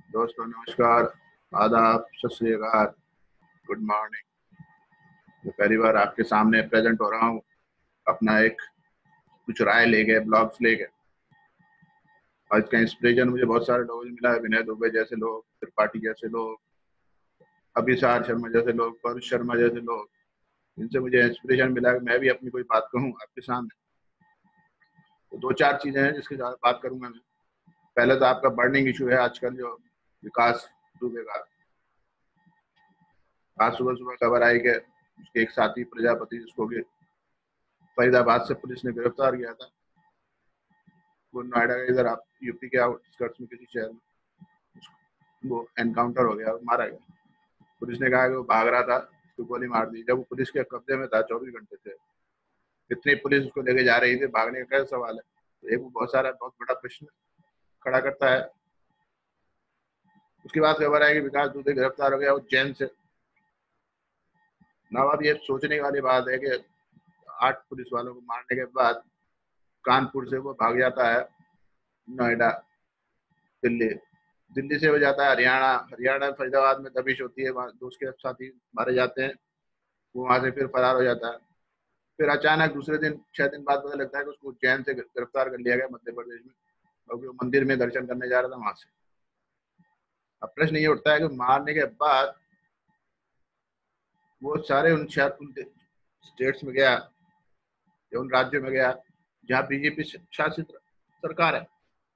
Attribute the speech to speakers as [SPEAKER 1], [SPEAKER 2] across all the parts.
[SPEAKER 1] दोस्तों नमस्कार, आदाब, सत श्री अकाल, गुड मॉर्निंग। मैं पहली बार आपके सामने प्रेजेंट हो रहा हूँ अपना एक कुछ राय लेके, ब्लॉग्स लेके। और इसका इंस्पिरेशन मुझे बहुत सारे लोगों से मिला है, विनय दुबे जैसे लोग, त्रिपाठी जैसे लोग, अभिसार शर्मा जैसे लोग, परुष शर्मा जैसे लोग। इनसे मुझे इंस्पिरेशन मिला कि मैं भी अपनी कोई बात कहूँ आपके सामने। तो दो चार चीजें हैं जिसके साथ बात करूंगा मैं। पहले तो आपका बर्निंग इशू है आजकल, जो विकास दुबे का। आज सुबह सुबह खबर आई कि उसके एक साथी प्रजापति, जिसको कि फरीदाबाद से पुलिस ने गिरफ्तार किया था, वो नोएडा के इधर आप यूपी के आउटस्कर्ट्स में किसी शहर में वो एनकाउंटर हो गया, मारा गया। पुलिस ने कहा कि वो भाग रहा था, उसको गोली मार दी। जब वो पुलिस के कब्जे में था 24 घंटे से, इतनी पुलिस उसको लेके जा रही थी, भागने का कैसा सवाल है? तो एक बहुत बड़ा प्रश्न खड़ा करता है। उसके बाद खबर है कि विकास दुबे गिरफ्तार हो गया, वो चैन से। ना अब ये सोचने वाली बात है कि 8 पुलिस वालों को मारने के बाद कानपुर से वो भाग जाता है नोएडा, दिल्ली। दिल्ली से हो जाता है हरियाणा, हरियाणा फरीदाबाद में दबिश होती है, वहाँ दोस्त के साथी मारे जाते हैं। वो वहां से फिर फरार हो जाता है। फिर अचानक दूसरे दिन, 6 दिन बाद पता लगता है कि उसको उज्जैन से गिरफ्तार कर लिया गया, मध्य प्रदेश में। और वो मंदिर में दर्शन करने जा रहा था वहां से। अब प्रश्न ये उठता है कि मारने के बाद वो सारे उन स्टेट्स में गया या उन राज्यों में गया जहाँ बीजेपी शासित सरकार है।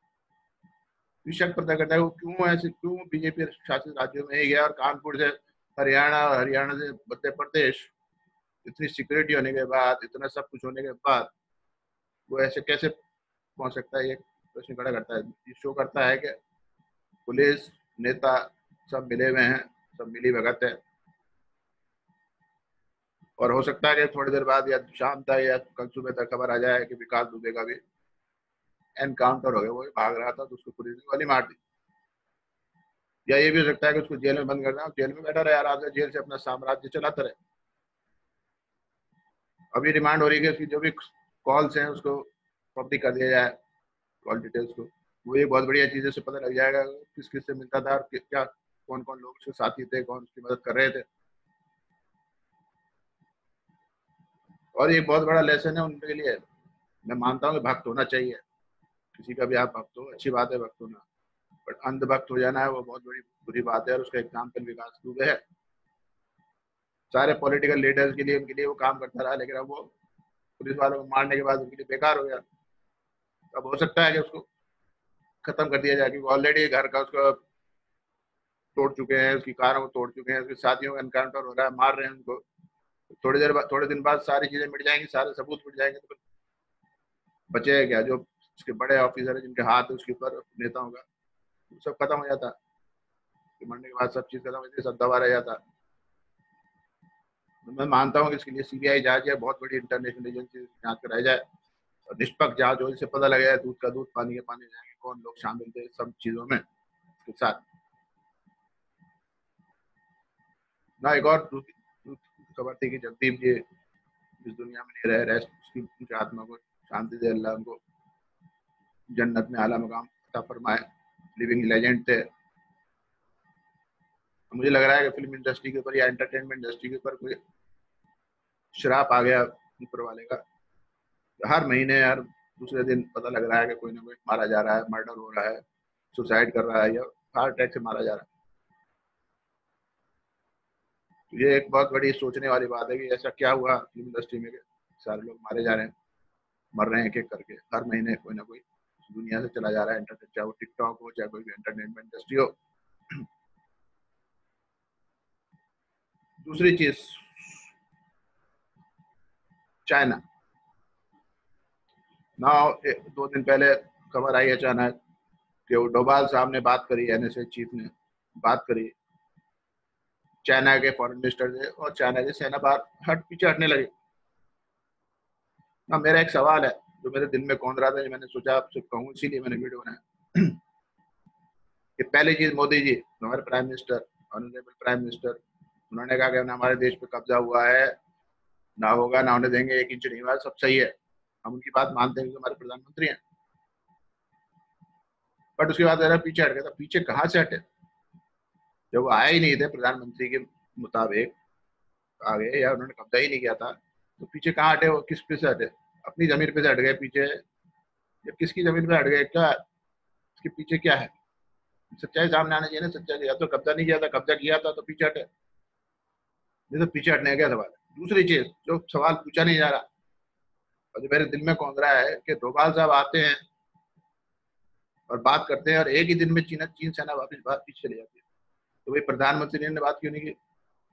[SPEAKER 1] शक पैदा करता है वो क्यों बीजेपी शासित राज्यों में ही गया, और कानपुर से हरियाणा और हरियाणा से मध्य प्रदेश, इतनी सिक्योरिटी होने के बाद, इतना सब कुछ होने के बाद वो ऐसे कैसे पहुंच सकता है? ये प्रश्न खड़ा करता है। ये शो करता है कि पुलिस, नेता सब मिले हुए हैं, सब मिली भगत है। और हो सकता है कि थोड़ी देर बाद या शाम तक या कल सुबह तक खबर आ जाए कि विकास दुबे का भी एनकाउंटर हो गया, वो भाग रहा था तो उसको पुलिस ने गोली मार दी। या ये भी हो सकता है कि उसको जेल में बंद कर देना, जेल में बैठा रहे आराम से, जेल से अपना साम्राज्य चलाता रहे। अभी डिमांड हो रही है कि उसकी जो भी कॉल्स हैं उसको पब्लिक कर दिया जाए, कॉल डिटेल्स को। वो एक बहुत बढ़िया चीज है, उससे पता लग जाएगा किस किस से मिलता था और क्या, कौन कौन लोग उसके साथी थे, कौन उसकी मदद कर रहे थे। और ये बहुत बड़ा लेसन है उनके लिए। मैं मानता हूँ कि भक्त होना चाहिए, किसी का भी आप भक्त हो, अच्छी बात है भक्त होना। बट अंधभक्त हो जाना है वो बहुत बड़ी बुरी बात है, और उसका एग्जाम्पल विकास दुबे है। सारे पॉलिटिकल लीडर्स के लिए, उनके लिए वो काम करता रहा, लेकिन अब वो पुलिस वालों को मारने के बाद उनके लिए बेकार हो गया। अब हो सकता है कि उसको खत्म कर दिया जाए, क्योंकि ऑलरेडी घर का उसका तोड़ चुके हैं, उसकी कारों को तोड़ चुके हैं, उसके साथियों का एनकाउंटर हो रहा है, मार रहे हैं उनको। थोड़ी देर बाद, थोड़े दिन बाद सारी चीजें मिट जाएंगी, सारे सबूत मिट जाएंगे, तो बचेगा क्या? जो उसके बड़े ऑफिसर है, जिनके हाथ है उसके ऊपर, नेताओं का, सब खत्म हो जाता। मरने के बाद सब चीज खत्म हो जाती, सब दबा रह जाता। तो मैं मानता हूँ कि इसके लिए सीबीआई जांच या बहुत बड़ी इंटरनेशनल एजेंसी जांच कराई जाए, और निष्पक्ष जांच हो, जिससे पता लगे दूध का दूध पानी के पानी जाएंगे, कौन लोग शामिल थे सब चीजों में उसके साथ। ना एक और खबर थी कि जगदीप जी इस दुनिया में नहीं रहे, रेस्ट उसकी, उनकी आत्मा को शांति दे अल्लाह, उनको जन्नत में आला मकाम अता फरमाए। लिविंग लेजेंड थे। मुझे लग रहा है कि फिल्म इंडस्ट्री के ऊपर या एंटरटेनमेंट इंडस्ट्री के ऊपर कोई श्राप आ गया ऊपर वाले का। हर महीने, हर दूसरे दिन पता लग रहा है कि कोई ना कोई मारा जा रहा है, मर्डर हो रहा है, सुसाइड कर रहा है, या हार्ट अटैक से मारा जा रहा है। ये एक बहुत बड़ी सोचने वाली बात है कि ऐसा क्या हुआ फिल्म इंडस्ट्री में कि सारे लोग मारे जा रहे हैं, मर रहे हैं एक एक करके। हर महीने कोई ना कोई दुनिया से चला जा रहा है, इंटरनेट, चाहे वो टिकटॉक हो, चाहे कोई भी एंटरटेनमेंट इंडस्ट्री हो। दूसरी चीज, चाइना। ना 2 दिन पहले खबर आई अचानक कि वो डोभाल साहब ने बात करी, एनएसए चीफ ने बात करी चाइना के फॉरेन मिनिस्टर से, और चाइना की सेना बाहर पीछे हटने लगी। ना मेरा एक सवाल है जो मेरे दिल में कौन रहा था, मैंने सोचा आपसे कहूँ, इसीलिए मैंने वीडियो बनाया। कि पहली चीज, मोदी जी हमारे prime minister, honourable prime minister, उन्होंने कहा कि हमारे देश पे कब्जा हुआ है, ना होगा, ना होने देंगे, 1 इंच नहीं हुआ, सब सही है। हम उनकी बात मानते हैं, हमारे प्रधानमंत्री हैं। बट उसके बाद जरा पीछे हट गया था। पीछे कहाँ से हटे? जब वो आए ही नहीं थे प्रधानमंत्री के मुताबिक आगे, या उन्होंने कब्जा ही नहीं किया था, तो पीछे कहाँ हटे वो? किस पे से हटे? अपनी जमीन पे से हट गए पीछे, या किसकी जमीन पे हट गए? क्या इसके पीछे क्या है? सच्चाई सामने आना चाहिए ना। सच्चाई, या तो कब्जा नहीं किया था, कब्जा किया था तो पीछे हटे, नहीं तो पीछे हटने का क्या सवाल है? दूसरी चीज, जो सवाल पूछा नहीं जा रहा और जो मेरे दिल में कौंध रहा है कि डोभाल साहब आते हैं और बात करते हैं और एक ही दिन में चीन सेना वापस बात पीछे चली जाती है, तो भाई प्रधानमंत्री ने बात क्यों नहीं की?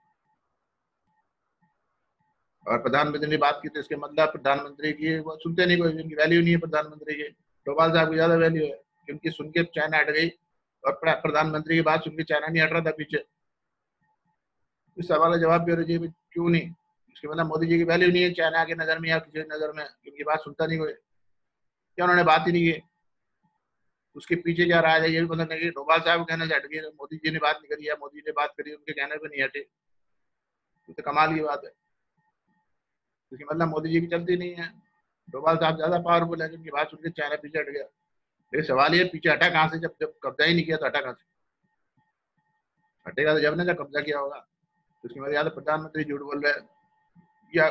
[SPEAKER 1] और प्रधानमंत्री ने बात की तो इसके मतलब प्रधानमंत्री की वो सुनते नहीं, कोई उनकी वैल्यू नहीं है प्रधानमंत्री की। डोभाल साहब की ज्यादा वैल्यू है कि उनकी सुन के चाइना हट गई, और प्रधानमंत्री की बात सुन के चाइना नहीं हट रहा था पीछे। इस सवाल का जवाब भी होना चाहिए, क्यों नहीं? इसके मतलब मोदी जी की वैल्यू नहीं है चाइना की नजर में या किसी नजर में, उनकी बात सुनता नहीं कोई, क्या उन्होंने बात ही नहीं की? उसके पीछे क्या राज है ये भी पता नहीं। डोभाल साहब कहने से हट गए, मोदी जी ने बात नहीं करी या मोदी ने बात करी उनके कहने पे नहीं हटे, तो कमाल की बात है। इसके मतलब मोदी जी की चलती नहीं है, डोभाल साहब ज्यादा पावरफुल है, जिनकी बात सुन के चाइना पीछे हट गया। लेकिन सवाल ये, पीछे हटा कहाँ से? जब कब्जा ही नहीं किया तो हटा कहाँ से? हटेगा तो जब ने जब कब्जा किया होगा। तो इसके मतलब या तो प्रधानमंत्री झूठ बोल रहे हैं या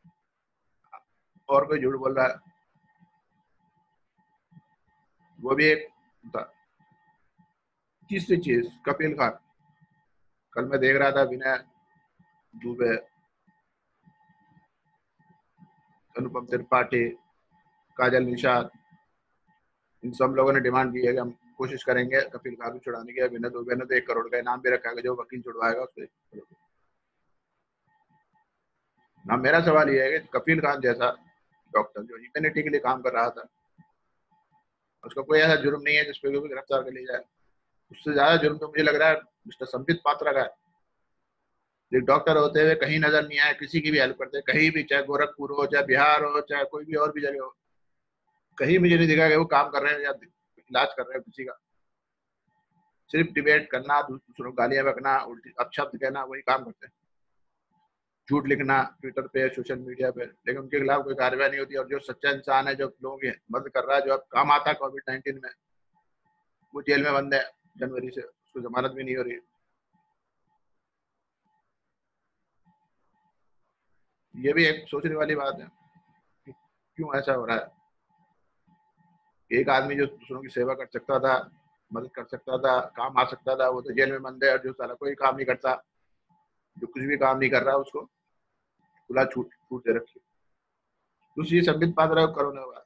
[SPEAKER 1] और कोई झूठ बोल रहा है, वो भी एक था। तीसरी चीज, कपिल खान। कल मैं देख रहा था, विनय दुबे, अनुपम त्रिपाठी, काजल निषाद, इन सब लोगों ने डिमांड की है कि हम कोशिश करेंगे कपिल खान को छुड़ाने की। विनय दुबे ने तो 1 करोड़ का इनाम भी रखा है, जो वकील छुड़वाएगा उसको 1 करोड़। ना मेरा सवाल ये है कि कपिल खान जैसा डॉक्टर जो ह्यूमैनिटी के लिए काम कर रहा था, उसका कोई ऐसा जुर्म नहीं है जिसपे भी गिरफ्तार कर लिया जाए। उससे ज्यादा जुर्म तो मुझे लग रहा है मिस्टर संबित पात्रा का है। एक डॉक्टर होते हुए कहीं नजर नहीं आए, किसी की भी हेल्प करते, कहीं भी, चाहे गोरखपुर हो, चाहे बिहार हो, चाहे कोई भी और भी जगह हो, कहीं मुझे नहीं दिखा कि वो काम कर रहे हैं या इलाज कर रहे हैं किसी का। सिर्फ डिबेट करना, दूसरों को गालियां बकना, उल्टी अपशब्द कहना, वही काम करते हैं। झूठ लिखना ट्विटर पे, सोशल मीडिया पे, लेकिन उनके खिलाफ कोई कार्रवाई नहीं होती। और जो सच्चा इंसान है, जो लोगों की मदद कर रहा है, जो अब काम आता है कोविड-19 में, वो जेल में बंद है जनवरी से, उसको जमानत भी नहीं हो रही। ये भी एक सोचने वाली बात है कि क्यों ऐसा हो रहा है। एक आदमी जो दूसरों की सेवा कर सकता था, मदद कर सकता था, काम आ सकता था, वो तो जेल में बंद है। और जो साला कोई काम नहीं करता, जो कुछ भी काम नहीं कर रहा, उसको खुला छूट छूट दे रखी। दूसरी, संबित पात्रा को कोरोना हुआ,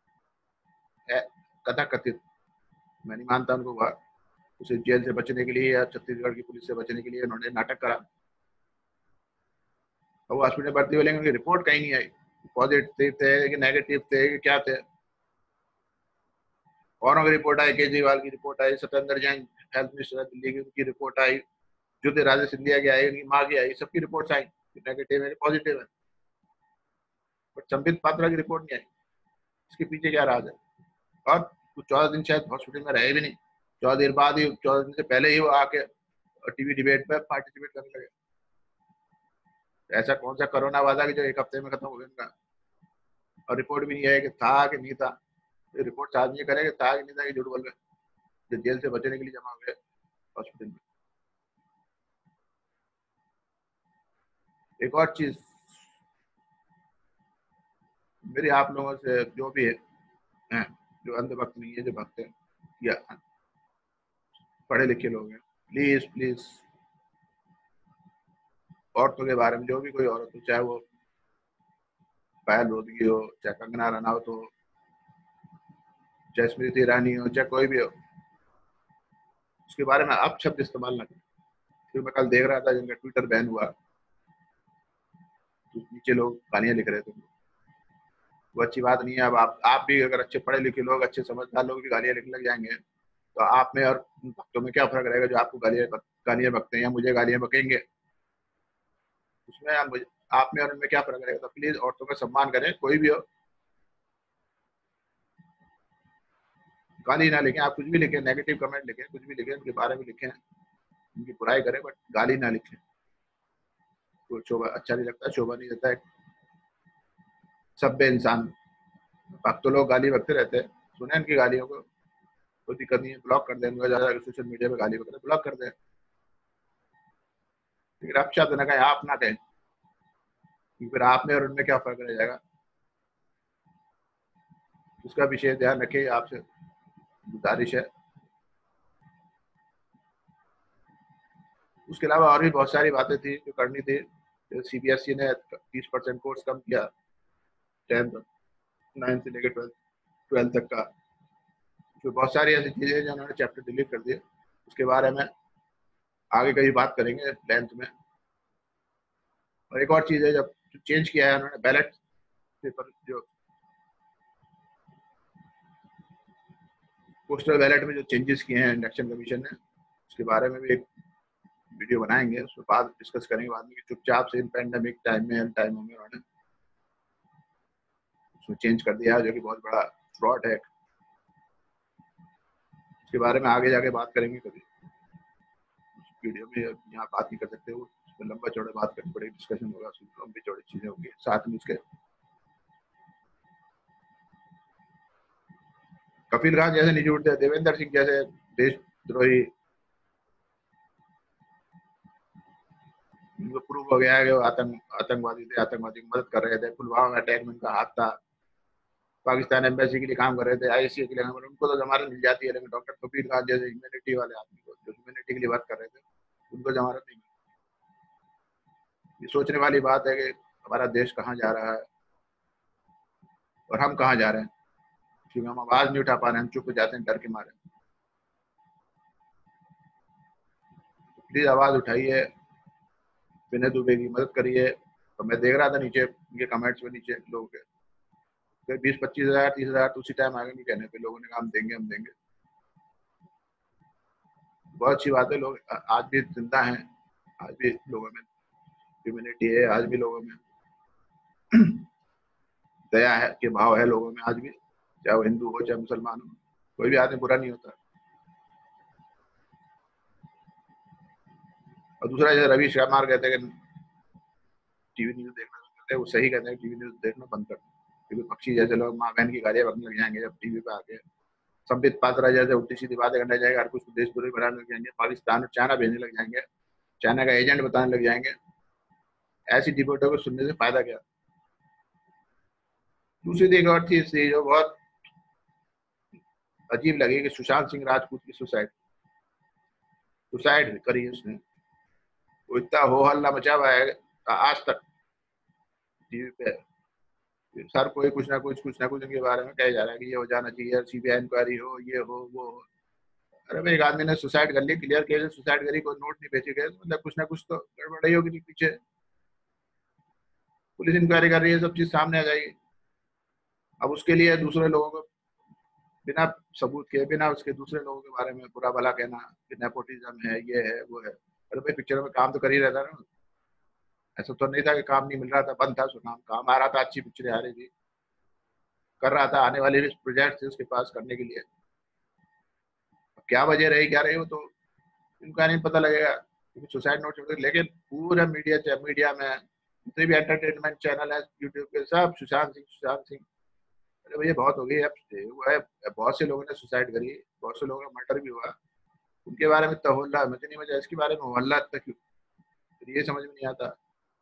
[SPEAKER 1] कथा कथित, मैं नहीं मानता उनको हुआ। उसे जेल से बचने के लिए या छत्तीसगढ़ की पुलिस से बचने के लिए उन्होंने नाटक करा, और वो हॉस्पिटल भर्ती हुए, लेकिन उनकी रिपोर्ट कहीं नहीं आई, पॉजिटिव थे कि नेगेटिव थे कि क्या थे। औरों की रिपोर्ट आई, केजरीवाल की रिपोर्ट आई, सत्येंद्र जैन हेल्थ मिनिस्टर है दिल्ली की, उनकी रिपोर्ट आई, ज्योतिरादित्य सिंधिया की आई, उनकी माँ की आई, सबकी रिपोर्ट आई, नेगेटिव है पॉजिटिव है। बट संबित पात्रा की रिपोर्ट नहीं आई। इसके पीछे क्या राज है? और कुछ 14 दिन शायद हॉस्पिटल में रहे भी नहीं, 14 दिन बाद ही, 14 दिन से पहले ही वो आके टीवी डिबेट पे पार्टिसिपेट करने लगे। ऐसा कौन सा कोरोना वादा कि जो 1 हफ्ते में खत्म हो गया उनका? और रिपोर्ट भी नहीं है कि था कि नहीं था। तो रिपोर्ट साहब ये करें कि था कि नहीं था, कि झूठ बोल रहे, जो जेल से बचने के लिए जमा हुए हॉस्पिटल में। एक और चीज, मेरी आप लोगों से जो भी है, जो अंधभक्त नहीं है, जो भक्त है या पढ़े लिखे लोग हैं, प्लीज प्लीज औरतों के बारे में, जो भी कोई औरत हो, चाहे वो पायल रोदगी हो, चाहे कंगना रनौत हो, चाहे स्मृति ईरानी हो, चाहे कोई भी हो, उसके बारे में आप शब्द इस्तेमाल ना करें। क्योंकि मैं कल देख रहा था जिनका ट्विटर बैन हुआ, तो नीचे लोग गालियां लिख रहे थे, वो अच्छी बात नहीं है। अब आप भी अगर अच्छे पढ़े लिखे लोग, अच्छे समझदार लोग भी गालियां लिखने लग जाएंगे, तो आप में और उन भक्तों में क्या फर्क रहेगा जो आपको गालियां बकते हैं या मुझे गालियां बकेंगे? उसमें आप में और उनमें क्या फर्क रहेगा? तो प्लीज औरतों का सम्मान करें, कोई भी हो। गाली ना लिखें, आप कुछ भी लिखें, नेगेटिव कमेंट लिखें, कुछ भी लिखें, उनके बारे में लिखें, उनकी बुराई करें, बट गाली ना लिखें। तो शोभा अच्छा नहीं लगता, शोभा नहीं देता है सभ्य इंसान। भक्त लोग गाली बकते रहते हैं, सुने इनकी गालियों को, कोई दिक्कत नहीं है, ब्लॉक कर दें उनको। ज्यादा सोशल मीडिया पे गाली वगैरह ब्लॉक कर दें। फिर आप शब्द न कहें, आप ना कहें, फिर आप में और उनमें क्या फर्क रह जाएगा। उसका विशेष ध्यान रखिए, आपसे गुजारिश है। उसके अलावा और भी बहुत सारी बातें थी जो करनी थी। CBSE ने 30% कोर्स कम किया 10th 9th से लेकर 12th तक का। तो बहुत सारी ऐसी चीजें जो उन्होंने चैप्टर डिलीट कर दिए, उसके बारे में आगे कभी बात करेंगे लेंथ में। और एक और चीज है, जब चेंज किया है उन्होंने बैलेट पेपर, जो पोस्टल बैलेट में जो चेंजेस किए हैं इलेक्शन कमीशन ने, उसके बारे में भी एक वीडियो बनाएंगे, उसमें बाद डिस्कस करेंगे बाद में। चुपचाप से इन पैंडेमिक टाइम में उन्होंने उसमें चेंज कर दिया, जो कि बहुत बड़ा फ्रॉड है। उसके बारे में आगे जाके बात करेंगे कभी, वीडियो में यहाँ बात नहीं कर सकते हो, उसमें लंबा चौड़ा बात करनी पड़ेगी, डिस्कशन होगा, लंबी चौड़ी चीजें होंगी साथ में उसके। कपिल खान जैसे नहीं जुड़ते, देवेंद्र सिंह जैसे देशद्रोही, इनको प्रूव हो गया है कि वो आतंकवादी थे, आतंकवादी की मदद कर रहे थे, पुलवामा में अटैक में उनका हाथ था, पाकिस्तान एम्बेसी के लिए काम कर रहे थे, ICA के लिए काम कर रहे थे, उनको तो जमानत मिल जाती है। लेकिन डॉक्टर कपिल खान जैसे ह्यूमैनिटी वाले आदमी को, जो ह्यूमैनिटी के लिए वर्क कर रहे थे, उनको जमानत नहीं मिली। ये सोचने वाली बात है कि हमारा देश कहाँ जा रहा है और हम कहाँ जा रहे हैं, क्योंकि हम आवाज नहीं उठा पा रहे हैं, हम चुप हो जाते हैं डर के मारे। प्लीज आवाज उठाइए, विनय दुबे की मदद करिए। तो मैं देख रहा था नीचे उनके कमेंट्स में, नीचे लोगों के 20-25 हजार 30 हजार तो उसी टाइम आगे नहीं कहने पे लोगों ने कहा हम देंगे हम देंगे। बहुत अच्छी बात है, लोग आज भी जिंदा हैं, आज भी लोगों में ह्यूमैनिटी है, आज भी लोगों में दया है के भाव है लोगों में आज भी, चाहे वो हिंदू हो चाहे मुसलमान हो, कोई भी आदमी बुरा नहीं होता। और दूसरा, जैसे रवि शर्मा कहते हैं कि टीवी न्यूज देखना बंद करते हैं, वो सही कहते हैं, टीवी न्यूज देखना बंद कर, क्योंकि पक्षी जैसे लोग माँ बहन की गालियां बकने लग जाएंगे जब टीवी पे आके। संबित पात्रा जैसे उल्टी सीधी बातें करने जाएगा, हर कुछ देशद्रोही बनाने लग जाएंगे, पाकिस्तान और चाइना भेजने लग जाएंगे, चाइना का एजेंट बताने लग जाएंगे। ऐसी डिबेटों को सुनने से फायदा क्या। दूसरी एक और चीज थी जो बहुत अजीब लगी, कि सुशांत सिंह राजपूत की सुसाइड करी उसने। वो इतना हो हल्ला मचा हुआ है आज तक टीवी पे, सर कोई कुछ ना कुछ उनके बारे में कहा जा रहा है कि ये हो जाना चाहिए, CBI इंक्वायरी हो, ये हो वो हो। अरे भाई, एक आदमी ने सुसाइड कर ली, क्लियर केस, सुसाइड करी, कोई नोट नहीं भेजे गए, मतलब कुछ ना कुछ तो गड़बड़ ही होगी पीछे। पुलिस इंक्वायरी कर रही है, सब चीज सामने आ जाएगी। अब उसके लिए दूसरे लोगों को बिना सबूत के, बिना उसके दूसरे लोगों के बारे में बुरा भला कहना कि नेपोटिज्म है, ये है वो है। अरे भाई, पिक्चरों में काम तो कर ही रहता ना, ऐसा तो नहीं था कि काम नहीं मिल रहा था, बंद था, काम आ रहा था, अच्छी पिक्चरें आ रही थी, कर रहा था, आने वाले प्रोजेक्ट थे उसके पास करने के लिए। क्या वजह रही क्या रही, वो तो इनका नहीं पता लगेगा, क्योंकि सुसाइड नोट होते। लेकिन पूरा मीडिया में जितने भी एंटरटेनमेंट चैनल है यूट्यूब पे, सब सुशांत सिंह। अरे भैया, बहुत हो गई अब, वो है, बहुत से लोगों ने सुसाइड करी, बहुत से लोगों का मर्डर भी हुआ, उनके बारे में तो हल्ला, मुझे नहीं मजा इसके बारे में हल्ला तक क्यों, ये समझ में नहीं आता।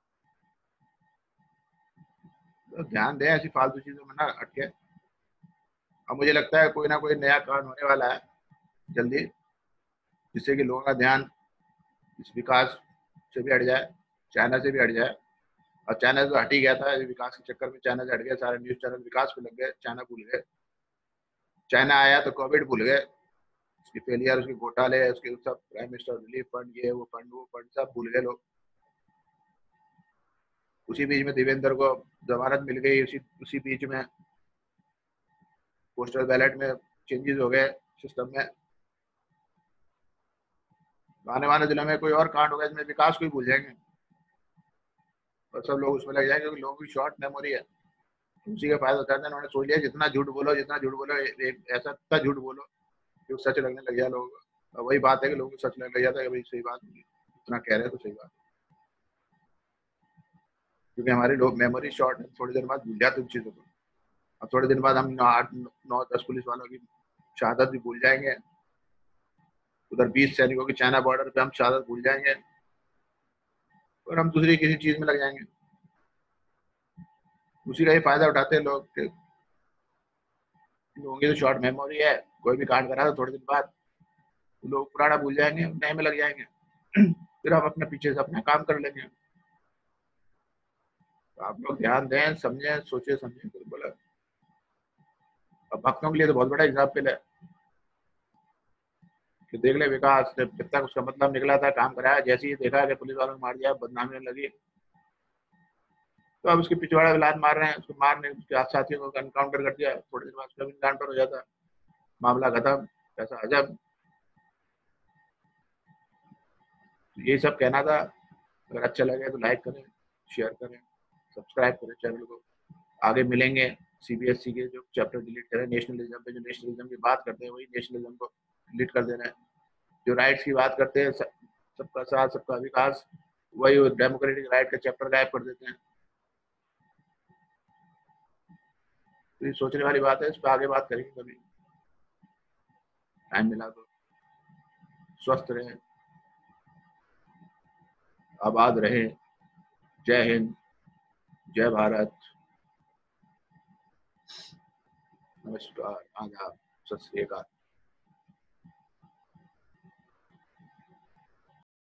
[SPEAKER 1] तो ध्यान दें ऐसी फालतू चीजों में ना अटके। अब मुझे लगता है कोई ना कोई नया कांड होने वाला है जल्दी, जिससे कि लोगों का ध्यान इस विकास से भी हट जाए, चाइना से भी हट जाए। और चाइना तो हट ही गया था, विकास के चक्कर में चाइना से हट गया, सारे न्यूज चैनल विकास पे लग गए, चाइना भूल गए। चाइना आया तो कोविड भूल गए, उसकी फेलियर, उसके घोटाले, उसके सब प्राइम मिनिस्टर रिलीफ फंड, ये वो फंड सब भूल गए लोग। उसी बीच में देवेंद्र को जमानत मिल गई, उसी बीच में पोस्टल बैलेट में चेंजेस हो गए सिस्टम में। आने वाले दिनों में कोई और कांड होगा इसमें, विकास को ही भूल जाएंगे और सब लोग उसमें लग जाएंगे, क्योंकि लोगों की शॉर्ट मेमोरी है। उसी का फायदा उठाते हैं, उन्होंने सोच लिया जितना झूठ बोलो एक ऐसा इतना झूठ बोलो कि सच लगने लग जाए लोगों को। और वही बात है कि लोगों को सच लगने लग जाता है कि भाई सही बात नहीं, इतना कह रहे हैं तो सही बात। क्योंकि हमारी लोग मेमोरी शॉर्ट है, थोड़ी देर बाद भूल जाते उन चीजों को। अब थोड़े दिन बाद हम 8-9-10 पुलिस वालों की शहादत भी भूल जाएंगे, उधर 20 सैनिकों की चाइना बॉर्डर पे हम शहादत भूल जाएंगे। और हम दूसरी किसी चीज में लग जाएंगे। उसी का ही फायदा उठाते हैं लोग कि लोगों की तो शॉर्ट मेमोरी है, कोई भी कांड करा तो थोड़े दिन बाद लोग पुराना भूल जाएंगे, नए में लग जाएंगे। फिर हम अपने पीछे से अपना काम कर लेंगे। तो आप लोग ध्यान दें, समझें, सोचे समझें बिल्कुल। अब भक्तों के लिए तो बहुत बड़ा एग्जाम्पल है कि देख ले विकास जब तक उसका मतलब निकला था, काम कराया, जैसे ही देखा कि पुलिस वालों ने मार दिया, बदनामी होने लगी, तो अब उसके पिछवाड़े लात मार रहे हैं, उसको मारने उसके साथियों को एनकाउंटर कर दिया, थोड़े दिन बाद उसका भी एनकाउंटर हो जाता, मामला खत्म, पैसा अजब। तो ये सब कहना था। अगर अच्छा लगे तो लाइक करें, शेयर करें, सब्सक्राइब करें चैनल को। आगे मिलेंगे। सीबीएसई के जो चैप्टर डिलीट करें नेशनलिज्म पे, जो नेशनलिज्म की बात करते हैं वही नेशनलिज्म को डिलीट कर देना है। जो राइट्स की बात करते हैं, सबका साथ सबका विकास, वही डेमोक्रेटिक राइट का चैप्टर गायब कर देते हैं। तो ये सोचने वाली बात है, इस पर आगे बात करेंगे कभी टाइम मिला तो। स्वस्थ रहें, आबाद रहें। जय हिंद, जय भारत, नमस्कार, आदाब, सत श्री अकाल।